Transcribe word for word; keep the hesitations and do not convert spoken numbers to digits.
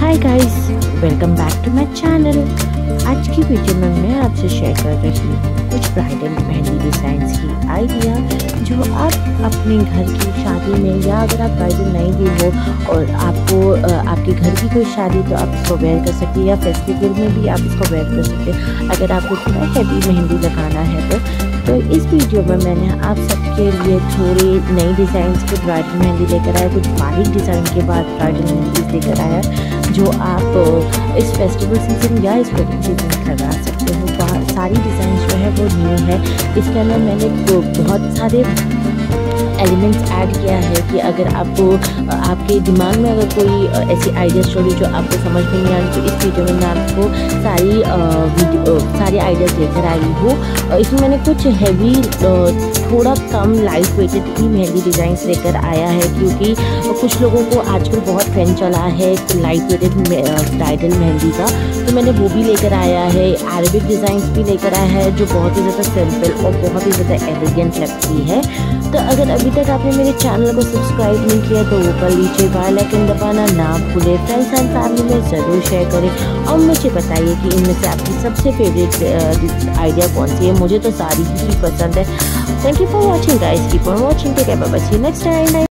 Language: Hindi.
Hi guys, welcome back to my channel. आज की वीडियो में मैं आपसे शेयर कर रही हूँ कुछ ब्राइडल मेहंदी डिज़ाइंस की आइडिया जो आप अपने घर की शादी में या अगर आप ब्राइडल नहीं भी हो और आपको आपके घर की कोई शादी तो आप इसको वेयर कर सकते हैं या फेस्टिवल में भी आप इसको वेयर कर सकते हैं अगर आपको थोड़ा हैवी मेहंदी लगाना है तो तो इस वीडियो में मैंने आप सबके लिए थोड़ी नई डिज़ाइंस के ब्राइडल मेहंदी लेकर आया, कुछ बारीक डिज़ाइन के बाद ब्राइडल मेहंदी लेकर आया जो आप इस फेस्टिवल सीजन या इस वेडिंग सीजन में लगा सकते हो। सारी डिज़ाइन जो है वो न्यू है। इसके अंदर मैंने बहुत सारे एलिमेंट्स ऐड किया है कि अगर आपको आपके दिमाग में अगर कोई ऐसी आइडिया स्टोरी जो आपको समझ में नहीं आ रही तो इस वीडियो में मैं आपको सारी वीडियो सारे आइडियाज़ लेकर आई हूँ। इसमें मैंने कुछ हैवी थोड़ा कम लाइट वेटेड की मेहंदी डिज़ाइंस लेकर आया है क्योंकि कुछ लोगों को आजकल बहुत ट्रेंड चला है लाइट वेटेड ब्राइडल मेहंदी का, तो मैंने वो भी लेकर आया है। अरेबिक डिज़ाइंस भी लेकर आया है जो बहुत ही ज़्यादा सिंपल और बहुत ही ज़्यादा एलिगेंट लगती है। तो अगर अभी तक आपने मेरे चैनल को सब्सक्राइब नहीं किया तो वो कर लीजिए, बेल आइकन दबाना ना भूलें, फ्रेंड्स एंड फैमिली में ज़रूर शेयर करें और मुझे बताइए कि इनमें से आपकी सबसे फेवरेट आइडिया कौन सी है। मुझे तो सारी ही पसंद है। Thank you for watching guys, keep on watching, take care, bye bye, see you next time.